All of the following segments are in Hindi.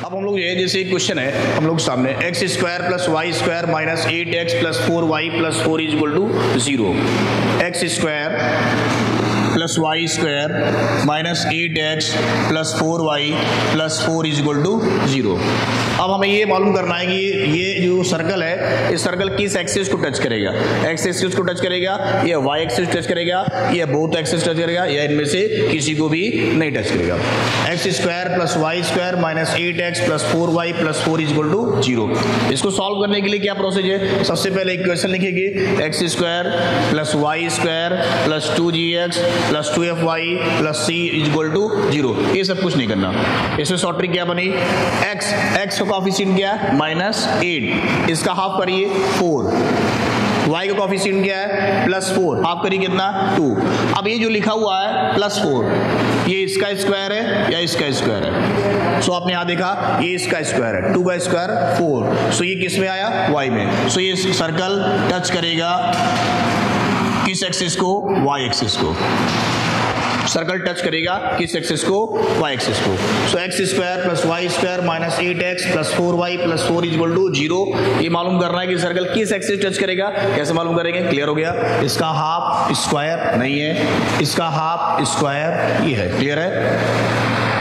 अब हम लोग ये जैसे क्वेश्चन है हम लोग सामने x square plus y square minus 8x plus 4y plus 4 is equal to 0। X square plus y square minus 8x plus 4y plus 4 is equal to 0। अब हमें ये मालूम करना है कि ये जो सर्कल है इस सर्कल किस एक्सिस को टच करेगा। एक्स एक्सिस को टच करेगा या वाई एक्सिस टच करेगा या बोथ एक्सिस टच करेगा या इनमें से किसी को भी नहीं टच करेगा। X square plus y square minus 8x plus 4y plus 4 is equal to 0। इसको सॉल्व करने के लिए क्या प्रोसेस है, सबसे पहले इक्वेशन लिखेंगे x square plus y square plus 2gx plus 2fy plus c is equal to 0। ये सब कुछ नहीं करना। इसमें शॉर्ट ट्रिक क्या बनी, x का कोएफिशिएंट क्या है -8, इसका हाफ करिए 4, y का कोएफिशिएंट क्या है +4, हाफ करिए कितना 2। अब ये जो लिखा हुआ है +4 ये इसका स्क्वायर है या इसका स्क्वायर है। सो आपने यहाँ देखा ये इसका स्क्वायर है, 2 का स्क्वायर 4। सो ये किस में आया y में। सो ये सर्कल टच करेगा किस एक्सिस को, y एक्सिस को। सर्कल टच करेगा किस एक्सिस को, y एक्सिस को। So x square plus y square minus 8x plus 4y plus 4 equal to 0। ये मालूम करना है कि सर्कल किस एक्सिस टच करेगा। कैसे मालूम करेंगे, क्लियर हो गया। इसका हाफ स्क्वायर नहीं है, इसका हाफ स्क्वायर ये है, क्लियर है।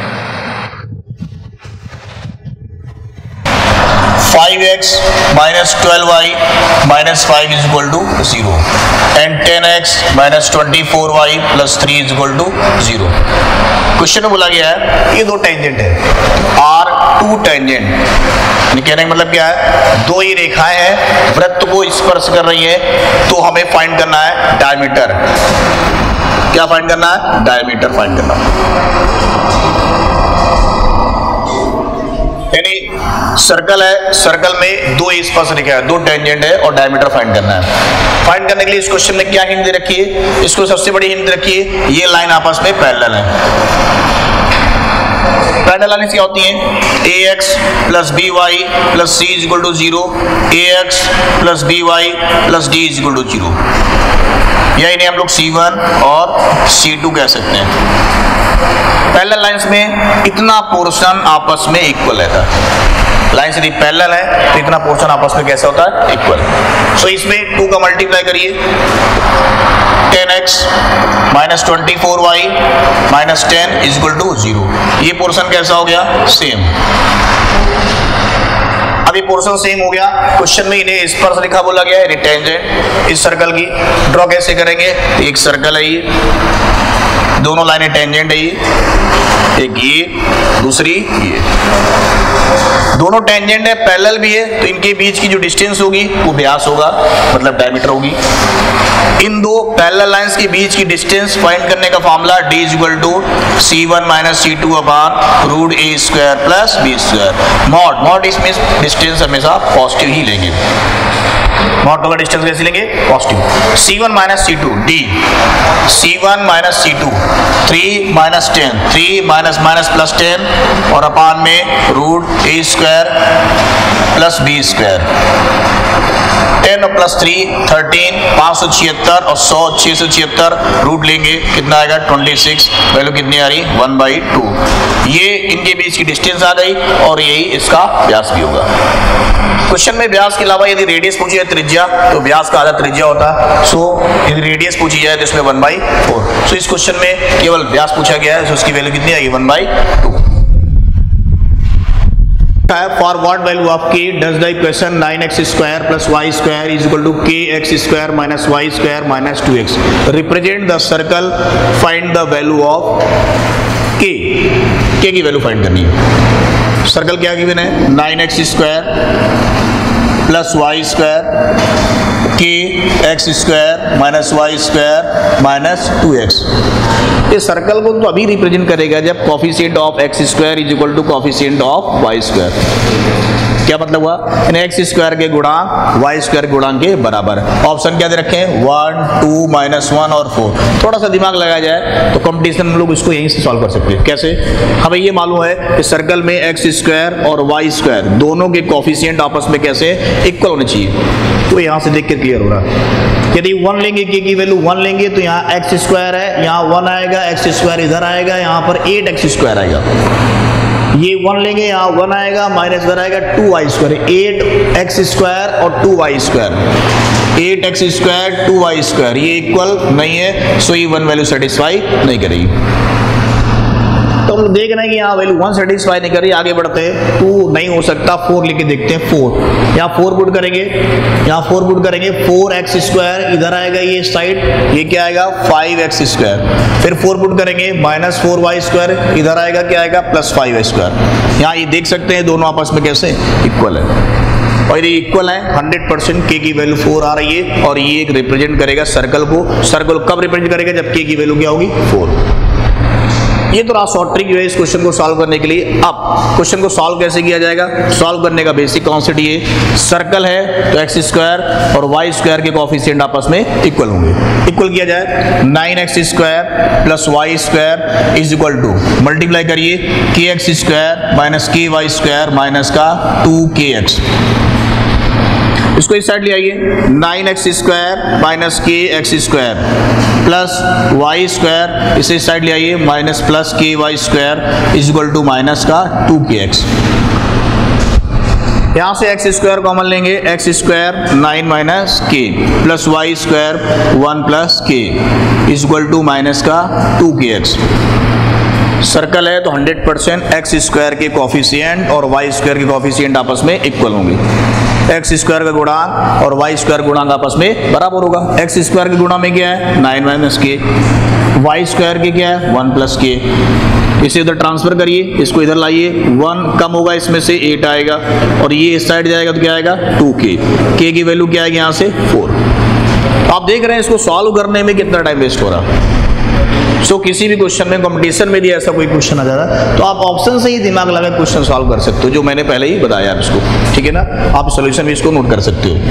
5x minus 12y minus 5 is equal to 0 and 10x minus 24y plus 3 is equal to 0। Question में बोला गया है ये दो टेंजेंट है R2 टेंजेंट, कहने का मतलब क्या है, दो ही रेखाएं हैं वृत्त को स्पर्श कर रही है, तो हमें फाइंड करना है डायमीटर। क्या फाइंड करना है, डायमीटर फाइंड करना है। सर्कल है, सर्कल में दो स्पर्श रेखा है, दो टेंजेंट है और डायमीटर फाइंड करना है। फाइंड करने के लिए इस क्वेश्चन में क्या हिंट दे रखी है, इसको सबसे बड़ी हिंट रखी है ये लाइन आपस में पैरेलल है। पैरेलल लाइन क्या होती है, ax plus by plus c is equal to 0, ax plus by plus d is equal to 0। या इन्हें हम लोग C1 और C2 कह सकते हैं। पैरेलल लाइंस में इतना पोर्शन आपस में इक्वल रहता है। लाइंस यदि पैरेलल है तो इतना पोर्शन आपस में कैसा होता है, इक्वल। सो इसमें 2 का मल्टीप्लाई करिए, 10x minus 24y minus 10 is equal to 0। ये पोर्शन कैसा हो गया, सेम। अब ये पोर्शन सेम हो गया। क्वेश्चन में इन्हें स्पर्श रेखा बोला गया है, टेंजेंट इस सर्कल की। ड्रॉ कैसे करेंगे, एक सर्कल है ये, दोनों लाइनें टेंजेंट है ये, एक ये दूसरी ये, दोनों टेंजेंट है, पैरेलल भी है, तो इनके बीच की जो डिस्टेंस होगी वो व्यास होगा, मतलब डायमीटर होगी। इन दो पैरेलल लाइंस के बीच की डिस्टेंस फाइंड करने का formula d is equal to c1 minus c2 upon root a square plus b square. Mod इसमें डिस्टेंस हमेशा पॉजिटिव ही लेंगे। मॉड का डिस्टेंस कैसे लेंगे, positive. c1 minus c2 d, c1 minus c2 3 minus 10, 3 minus minus plus 10 और अपान में root a square plus b square. 10 और प्लस 3 13, 576 और 100 676 रूट लेंगे कितना आएगा 26। वैल्यू कितनी आ रही, 1/2। ये इनके बीच की डिस्टेंस आ गई और यही इसका व्यास भी होगा। क्वेश्चन में व्यास के अलावा यदि रेडियस पूछी है त्रिज्या, तो व्यास का आधा त्रिज्या होता है। सो यदि रेडियस पूछी जाए तो इसमें 1/4। सो इस क्वेश्चन में केवल व्यास पूछा गया है, तो उसकी वैल्यू कितनी आएगी, 1/2। For what value of k does the equation 9x square plus y square is equal to kx square minus y square minus 2x represent the circle, find the value of k। k की वैल्यू फाइंड करनी है। सर्कल क्या गिवन है, 9x square plus y square k x square minus y square minus 2x। इस सर्कल को तो अभी रिप्रेजेंट करेगा जब coefficient of x square is equal to coefficient of y square. क्या मतलब हुआ, एक्स स्क्वायर के गुणांक वाई स्क्वायर गुणांक के बराबर। ऑप्शन क्या दे रखे हैं, 1 2 -1 और 4। थोड़ा सा दिमाग लगाया जाए तो कंपटीशन में लोग इसको यहीं से सॉल्व कर सकते हैं। कैसे, हमें ये मालूम है कि सर्कल में एक्स स्क्वायर और वाई स्क्वायर दोनों के कोफिशिएंट आपस में कैसे इक्वल होने चाहिए, तो यहाँ से देख के क्लियर हो रहा है। यदि 1 लेंगे, के की वैल्यू 1 लेंगे तो यहाँ एक्स स्क्वायर है, यहाँ 1 आएगा, एक्स स्क्वायर इधर आएगा, यहाँ पर 8x स्क्वायर आएगा। ये 1 लेंगे, यहाँ 1 आएगा, माइनस इधर आएगा 2y², 8x² और 2y², 8x² 2y², ये इक्वल नहीं है, सो ये 1 वैल्यू सेटिस्फाई नहीं करेगी। तो हम देख रहे हैं कि यहाँ वैल्यू 1 सेटिस्फाई नहीं कर रही, आगे बढ़ते हैं। 2 नहीं हो सकता, 4 लेके देखते हैं। 4 यहाँ 4 पुट करेंगे, यहाँ 4 पुट करेंगे, 4x², इधर आएगा ये साइड, ये क्या आएगा 5x², फिर 4 पुट करेंगे, -4y², इधर आएगा क्या आएगा +5y²। यहाँ ये देख सकते हैं दोनों आपस में कैसे इक्वल है, और ये इक्वल है 100%। k की वैल्यू 4 आ रही है, और ये एक रिप्रेजेंट करेगा सर्कल को। सर्कल कब रिप्रेजेंट करेगा, जब k की वैल्यू क्या होगी 4। ये तो रहा शॉर्ट ट्रिक जो है इस क्वेश्चन को सॉल्व करने के लिए। अब क्वेश्चन को सॉल्व कैसे किया जाएगा, सॉल्व करने का बेसिक कॉन्सेप्ट ये, सर्कल है तो x² और y² के कोएफिशिएंट आपस में इक्वल होंगे। इक्वल किया जाए, 9x² + y² is equal to, multiply करिए kx² - ky² माइनस का 2kx। इसको इस साइड ले आइए, 9x² - kx² प्लस y², इसे इस साइड ले आइए, minus plus ky² is equal to minus का 2kx। यहां से x² कॉमन लेंगे, x² 9 - k plus y² 1 + k is equal to minus का 2kx। सर्कल है तो 100% x² के कोएफिशिएंट और y² के कोएफिशिएंट आपस में इक्वल होंगे। x² का गुणांक और y² गुणांक आपस में बराबर होगा। x² के गुणा में क्या है 9 - k, y² के क्या है 1 + k। इसे इधर ट्रांसफर करिए, इसको इधर लाइए, 1 कम होगा इसमें से 8 आएगा, और ये इस साइड जाएगा तो क्या आएगा 2k। k की वैल्यू क्या आएगी यहाँ से 4। तो आप देख रहे हैं इसको सॉल्व करने में कितना टाइम वेस्ट हो रहा। सो किसी भी क्वेश्चन में, कंपटीशन में भी ऐसा कोई क्वेश्चन आ जा रहा है तो आप ऑप्शन से ही दिमाग लगा क्वेश्चन सॉल्व कर सकते हो, जो मैंने पहले ही बताया आप इसको, ठीक है ना। आप सॉल्यूशन भी इसको नोट कर सकते हो।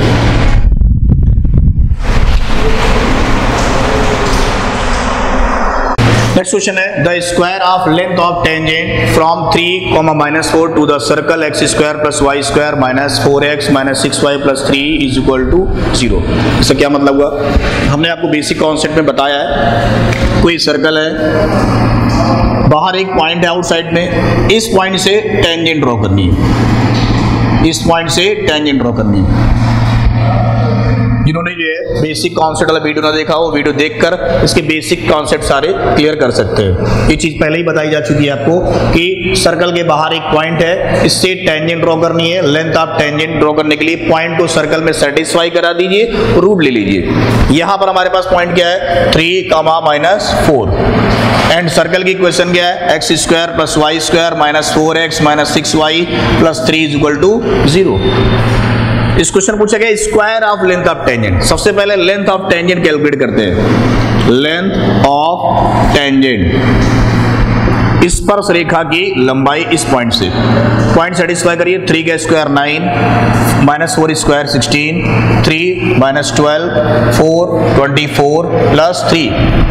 नेक्स्ट क्वेश्चन है, the square of length of tangent from 3, -4 to the circle x² + y² - 4x - 6y + 3 is equal to 0। इसका क्या मतलब हुआ, हमने आपको बेसिक कॉन्सेप्ट में बताया है, कोई सर्कल है, बाहर एक पॉइंट है आउटसाइड में, इस पॉइंट से टेंजेंट ड्रॉ करनी है, इस पॉइंट से टेंजेंट ड्रॉ करनी है। जिन्होंने ये बेसिक कॉन्सेप्ट वाला वीडियो ना देखा हो, वीडियो देखकर इसके बेसिक कॉन्सेप्ट सारे क्लियर कर सकते हैं। ये चीज पहले ही बताई जा चुकी है आपको कि सर्कल के बाहर एक पॉइंट है, इससे टेंजेंट ड्रॉ करनी है। लेंथ ऑफ टेंजेंट ड्रॉ करने के लिए पॉइंट को सर्कल में सेटिस्फाई करा दीजिए, रूट ले लीजिए। यहां पर हमारे पास पॉइंट क्या है 3, -4, एंड सर्कल की इक्वेशन क्या है x² + y² - 4x - 6y + 3 is equal to 0। इस क्वेश्चन पूछा गया square of length of tangent. सबसे पहले लेंथ ऑफ टेंजेंट कैलकुलेट करते हैं। लेंथ ऑफ टेंजेंट, स्पर्श रेखा की लंबाई इस पॉइंट से, पॉइंट सेटिस्फाई करिए। 3 का स्क्वायर 9, -4 स्क्वायर 16, 3 - 12, 4 24 + 3।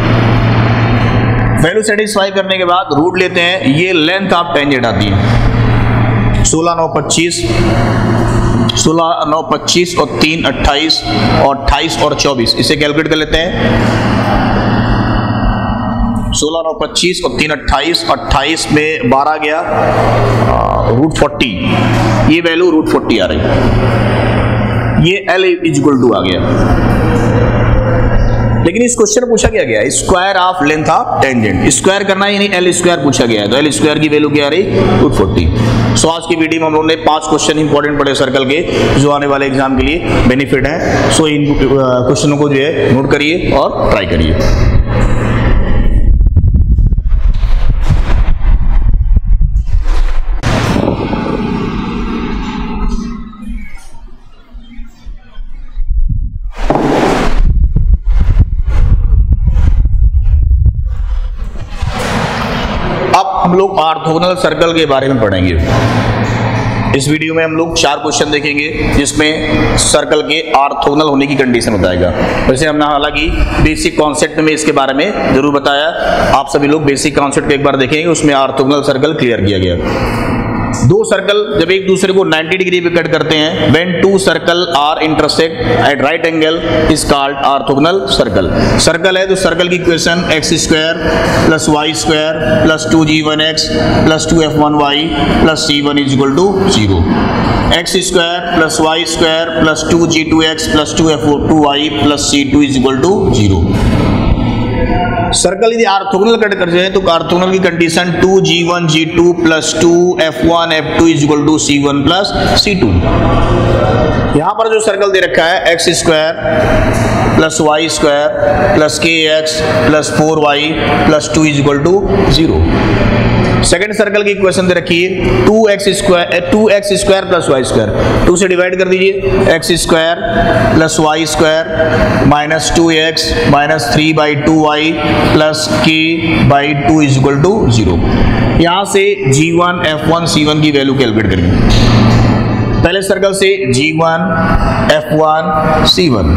वैल्यू सेटिस्फाई करने के बाद रूट लेते हैं, ये लेंथ ऑफ टेंजेंट आती है 16 9 25, 16 9 25 और 3 28 और 28 और 24, इसे कैलकुलेट कर लेते हैं। 16 9 25 और 3 28, 28 में 12 गया, √40, ये वैल्यू √40 आ रही, ये L इज इक्वल टू आ गया। लेकिन इस क्वेश्चन पूछा क्या गया square of length of tangent, square करना ही नहीं, L² पूछा गया है, तो L² की वैल्यू क्या आ रही √40। सो आज की वीडियो में हम लोगों ने 5 क्वेश्चन इंपॉर्टेंट पढ़े सर्कल के, जो आने वाले एग्जाम के लिए बेनिफिट है। सो इन क्वेश्चनों को जो है नोट करिए और ट्राई करिए। हम लोग ऑर्थोगोनल सर्कल के बारे में पढ़ेंगे। इस वीडियो में हम लोग 4 क्वेश्चन देखेंगे, जिसमें सर्कल के ऑर्थोगोनल होने की कंडीशन बताएगा। वैसे हमने हालांकि बेसिक कॉन्सेप्ट में इसके बारे में जरूर बताया, आप सभी लोग बेसिक कॉन्सेप्ट को एक बार देखेंगे, उसमें ऑर्थोगोनल सर्कल क्लियर किया गया। दो सर्कल जब एक दूसरे को 90 डिग्री पे कट करते हैं, when two circle are intersect at right angle is called orthogonal circle. Circle है तो सर्कल की equation x square plus y square plus 2g1x plus 2f1y plus c1 is equal to 0। X square plus y square plus 2g2x plus 2f2y plus c2 is equal to 0। Circle यदि ऑर्थोगोनल कट कर जाए तो ऑर्थोगोनल की condition 2g1g2 plus 2f1f2 is equal to c1 plus c2। यहां पर जो सर्कल दे रखा है x square plus y square plus k x plus 4y plus 2 is equal to 0। Second circle की इक्वेशन दे रखी है 2x square plus y square, 2 से डिवाइड कर दीजिए, x square plus y square minus 2x minus 3/2y plus k by 2 is equal to 0। यहां से g1 f1 c1 की वैल्यू कैलकुलेट करेंगे। पहले सर्कल से g1 f1 c1,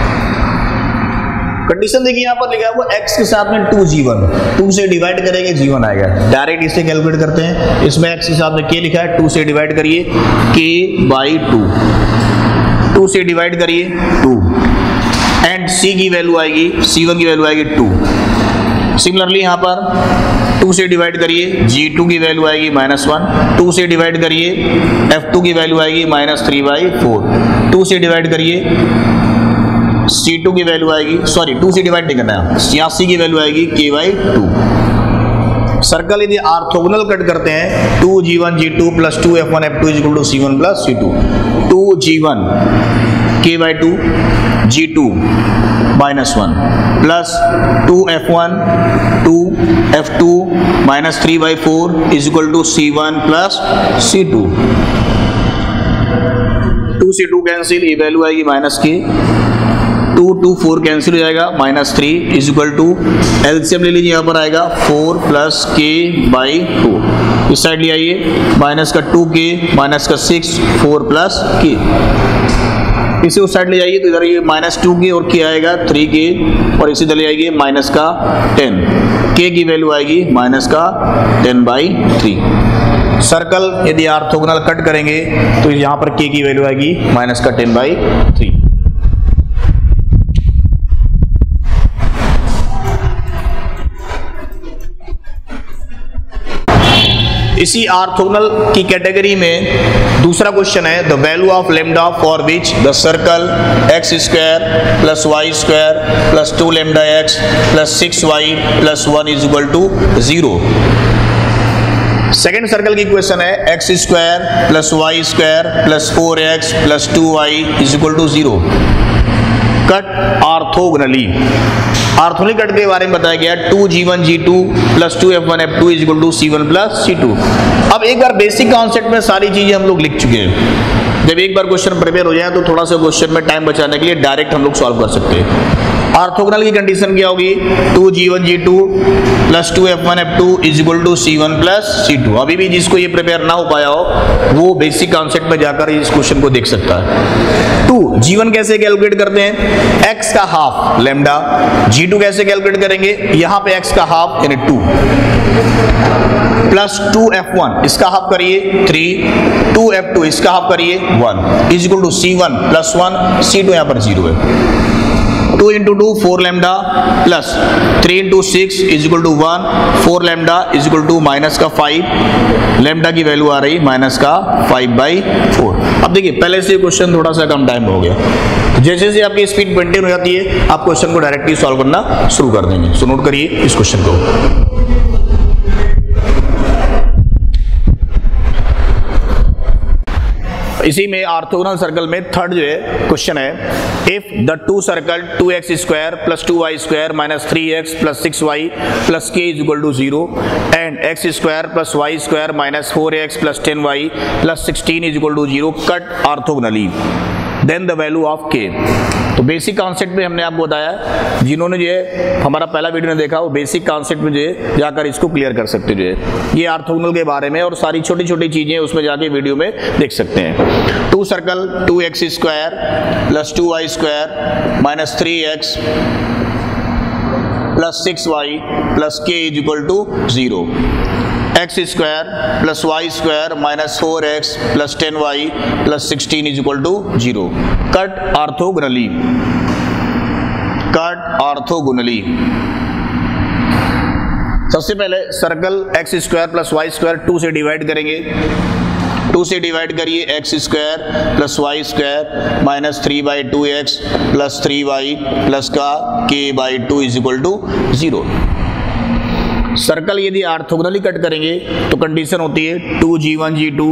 कंडीशन देखिए यहां पर लिखा है वो x के साथ में 2g1, 2 से डिवाइड करेंगे g1 आएगा, डायरेक्ट इसे कैलकुलेट करते हैं। इसमें x के साथ में k लिखा है, 2 से डिवाइड करिए k बाई 2, 2 से डिवाइड करिए 2 एंड c की वैल्यू आएगी, c1 की वैल्यू आएगी 2। सिमिलरली यहां पर 2 से डिवाइड करिए g2 की वैल्यू आएगी -1, 2 से डिवाइड करिए f2 की वैल्यू आएगी -3/4, 2 से डिवाइड करिए C2 की वैल्यू आएगी, सॉरी 2 से डिवाइड नहीं करना है, यहाँ C की वैल्यू आएगी k/2। सर्कल यदि ऑर्थोगोनल कट करते हैं 2g1g2 plus 2f1f2 is equal to c1 plus c2, 2g1 k/2 g2 -1 plus 2f1 2f2 -3/4 is equal to c1 plus c2। 2 से 2 कैंसिल, ये वैल्यू आएगी -k, 2 4 कैंसिल हो जाएगा, -3 इज इक्वल टू एलसीएम ले लीजिए, यहाँ पर आएगा 4 प्लस k बाई 2, इस साइड ले आइए, माइनस का 2k माइनस का 6 4 प्लस k, इसे उस साइड ले जाइए तो इधर ये -2k और k आएगा 3k और इसी तरह ले आएगी माइनस का 10, k की वैल्यू आएगी माइनस का 10/3। सर्कल यदि ऑर्थोगोनल कट करेंगे तो यहाँ पर k की वैल्यू आएगी माइनस का 10/3। इसी ऑर्थोगोनल की कैटेगरी में दूसरा क्वेश्चन है the value of lambda for which the circle x square plus y square plus 2 lambda x plus 6y plus 1 is equal to 0। Second circle की इक्वेशन है x square plus y square plus 4x plus 2y is equal to 0। Cut orthogonally, orthogonal cut के बारे में बताया गया 2g1g2 plus 2f1f2 is equal to c1 plus c2। अब एक बार बेसिक कॉन्सेप्ट में सारी चीजें हम लोग लिख चुके हैं, जब एक बार क्वेश्चन प्रिपेयर हो जाए तो थोड़ा सा क्वेश्चन में टाइम बचाने के लिए डायरेक्ट हम लोग सॉल्व कर सकते हैं। ऑर्थोगोनल की कंडीशन क्या होगी 2g1g2 plus 2f1f2 is equal to c1 plus c2। अभी भी जिसको ये प्रिपेयर ना हो पाया हो वो बेसिक कॉन्सेप्ट में जाकर इस क्वेश्चन को देख सकता है। 2g1 कैसे कैलकुलेट करते हैं, x का हाफ लेमडा, g2 कैसे कैलकुलेट करेंगे, यहां पे x का हाफ यानी 2 प्लस 2f1 इसका हाफ करिए 3, 2f2 इसका हाफ करिए 1 is equal to c1 plus 1, c2 यहां पर 0 है। 2 into 2 4 lambda plus 3 into 6 is equal to 1, 4 lambda is equal to minus का 5, लैम्डा की वैल्यू आ रही माइनस का 5/4। अब देखिए पहले से क्वेश्चन थोड़ा सा कम टाइम हो गया, तो जैसे जैसे आपकी स्पीड मेंटेन हो जाती है आप क्वेश्चन को डायरेक्टली सॉल्व करना शुरू कर देंगे। सो नोट करिए इस क्वेश्चन को। इसी में ऑर्थोगोनल सर्कल में थर्ड जो है क्वेश्चन है if the two circle 2x square plus 2y square minus 3x plus 6y plus k is equal to 0 and x square plus y square minus 4x plus 10y plus 16 is equal to 0 cut orthogonally then the value of k। तो बेसिक कॉन्सेप्ट में हमने आपको बताया, जिन्होंने जो है हमारा पहला वीडियो ने देखा वो बेसिक कॉन्सेप्ट में जो है जाकर इसको क्लियर कर सकते जो है ये ऑर्थोगोनल के बारे में, और सारी छोटी छोटी चीजें उसमें जाके वीडियो में देख सकते हैं। Two circle 2x square plus 2y square minus 3x plus 6y plus k is equal to 0। X square plus y square minus 4x plus 10y plus 16 is equal to 0। Cut orthogonally, cut orthogonally. सबसे पहले circle x square plus y square 2 से डिवाइड करेंगे। 2 से डिवाइड करिए, x square plus y square minus 3/2x plus 3y plus का k/2 is equal to 0। Circle यदि ऑर्थोगोनली कट करेंगे तो कंडीशन होती है 2g1 g2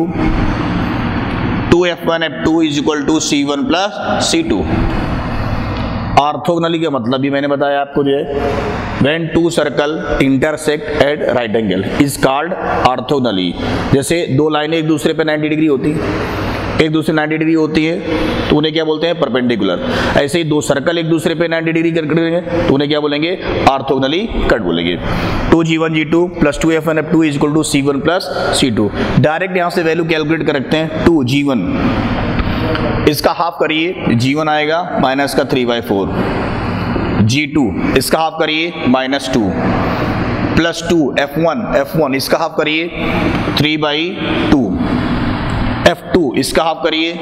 2f1 f2 is equal to c1 plus c2। Orthogonally का मतलब भी मैंने बताया आपको जो है, when two circle intersect at right angle is called orthogonally. जैसे दो लाइनें एक दूसरे पे 90 डिग्री होती है, एक दूसरे 90 डिग्री होती है तो उन्हें क्या बोलते हैं, परपेंडिकुलर। ऐसे ही दो सर्कल एक दूसरे पे 90 डिग्री कट करेंगे तो उन्हें क्या बोलेंगे, ऑर्थोगोनली कट बोलेंगे। 2g1 g2 plus 2f1 f2 is equal to c1 plus c2। Direct यहां से वैल्यू कैलकुलेट कर रखते हैं। 2g1 इसका हाफ करिए, g1 आएगा माइनस का 3/4। g2 इसका हाफ करिए -2 प्लस 2 f1 इसका हाफ करिए 3/2। f2 इसका हाफ करिए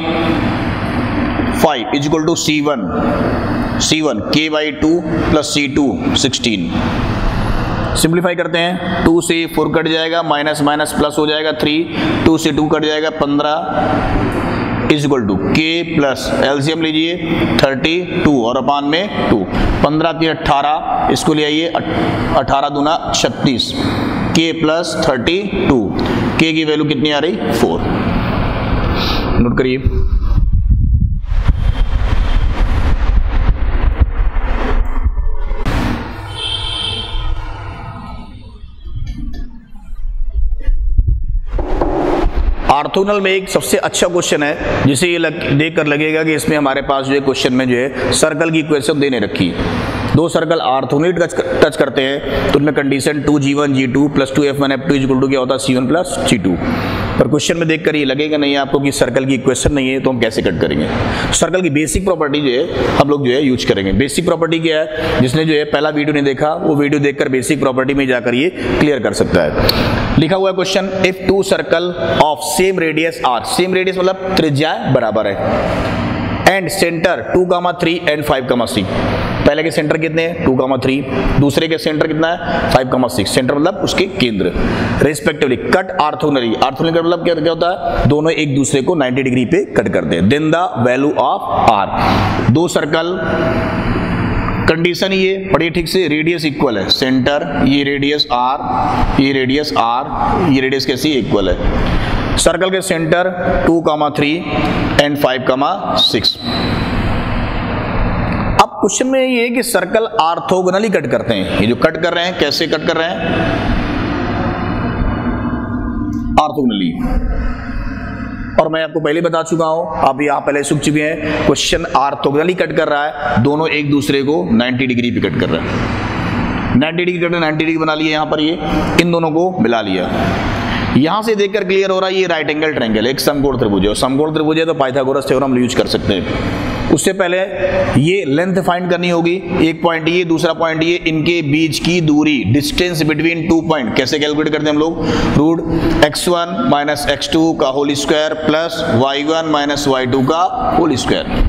5 is equal to c1 k/2 plus c2 16। Simplify करते हैं, 2 से 4 कट जाएगा, माइनस माइनस प्लस हो जाएगा 3, 2 से 2 कट जाएगा 15 is equal to k plus LCM लीजिए 32 और अपान में 2, 15 3 18, इसको ले आइए 18 दूना 36, k प्लस 32, k की वैल्यू कितनी आ रही 4। नोट करिए। ऑर्थोगोनल में एक सबसे अच्छा क्वेश्चन है जिसे ये देख कर लगेगा कि इसमें हमारे पास जो है क्वेश्चन में जो है सर्कल की इक्वेशन देने रखी। दो सर्कल ऑर्थोगोनली टच करते हैं तो उनमें condition 2g1 g2 plus 2f1 f2 is equal to क्या होता है, c1 प्लस c2। पर क्वेश्चन में देखकर ये लगेगा नहीं आपको कि सर्कल की इक्वेशन नहीं है तो हम कैसे कट करेंगे। सर्कल की बेसिक प्रॉपर्टी जो है हम लोग जो है यूज करेंगे। बेसिक प्रॉपर्टी क्या है, जिसने जो है पहला वीडियो नहीं देखा वो वीडियो देखकर बेसिक प्रॉपर्टी में जाकर ये क्लियर कर सकता है। लिखा हुआ है question, if two circle of same radius r, same radius मतलब त्रिज्या बराबर है, एंड सेंटर 2, 3 एंड 5, 6। पहले के सेंटर कितने हैं 2, 3, दूसरे के सेंटर कितना है 5, 6। सेंटर मतलब उसके केंद्र रेस्पेक्टिवली कट ऑर्थोगोनली। ऑर्थोगोनली मतलब क्या होता है, दोनों एक दूसरे को 90 डिग्री पे कट करते हैं। Then the value of r, दो सर्कल कंडीशन ये पढ़िए ठीक से, रेडियस इक्वल है, सेंटर ये रेडियस आर, ये रेडियस आर, ये रेडियस कैसी इक्वल है। सर्कल के सेंटर 2, 3 एंड 5, 6। अब क्वेश्चन में ये है कि सर्कल ऑर्थोगोनली कट करते हैं। ये जो कट कर रहे हैं कैसे कट कर रहे हैं, ऑर्थोगोनली। और मैं आपको पहले बता चुका हूं, आप यहां पहले सीख चुके हैं, क्वेश्चन ऑर्थोगोनली कट कर रहा है, दोनों एक दूसरे को 90 डिग्री पे कट कर रहे हैं। 90 डिग्री कट 90 डिग्री बना लिए, यहां पर ये इन दोनों को मिला लिया। यहां से देखकर क्लियर हो रहा है ये राइट एंगल ट्रायंगल, एक समकोण त्रिभुज है, और समकोण त्रिभुज है तो पाइथागोरस थ्योरम यूज कर सकते हैं। उससे पहले ये लेंथ फाइंड करनी होगी, एक पॉइंट ये, दूसरा पॉइंट ये, इनके बीच की दूरी, डिस्टेंस बिटवीन 2 पॉइंट कैसे कैलकुलेट करते हैं हम लोग, रूट x1 माइनस x2 का whole square plus y1 minus y2 का होल स्क्वायर।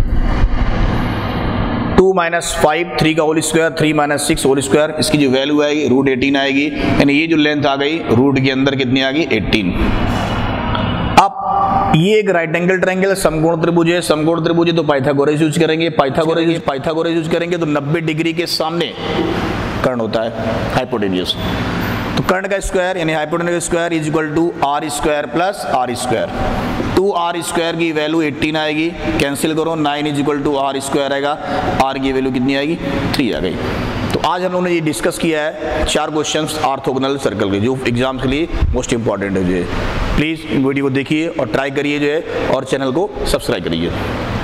2 माइनस 5 3 का whole square, 3 minus 6 whole square, इसकी जो वैल्यू आएगी रूट 18 आएगी, यानी ये जो लेंथ आ गई रूट के अंदर कितनी आ गई 18। अब ये एक राइट एंगल ट्रायंगल समकोण त्रिभुज है, समकोण त्रिभुज है तो पाइथागोरस यूज करेंगे, पाइथागोरस यूज करेंगे तो 90 डिग्री के सामने कर्ण होता है हाइपोटेन्यूज। तो कर्ण का स्क्वायर यानी हाइपोटेन्यूज का square is equal to r square plus r square. 2r square की वैल्यू 18 आएगी, कैंसिल करो, 9 is equal to r square आएगा, r की वैल्यू कितनी आएगी 3 आ गई। तो आज हम लोगों ने ये डिस्कस किया है 4 क्वेश्चंस ऑर्थोगोनल सर्कल के, जो एग्जाम के लिए मोस्ट इंपॉर्टेंट है। जो है प्लीज़ वीडियो को देखिए और ट्राई करिए जो है, और चैनल को सब्सक्राइब करिए।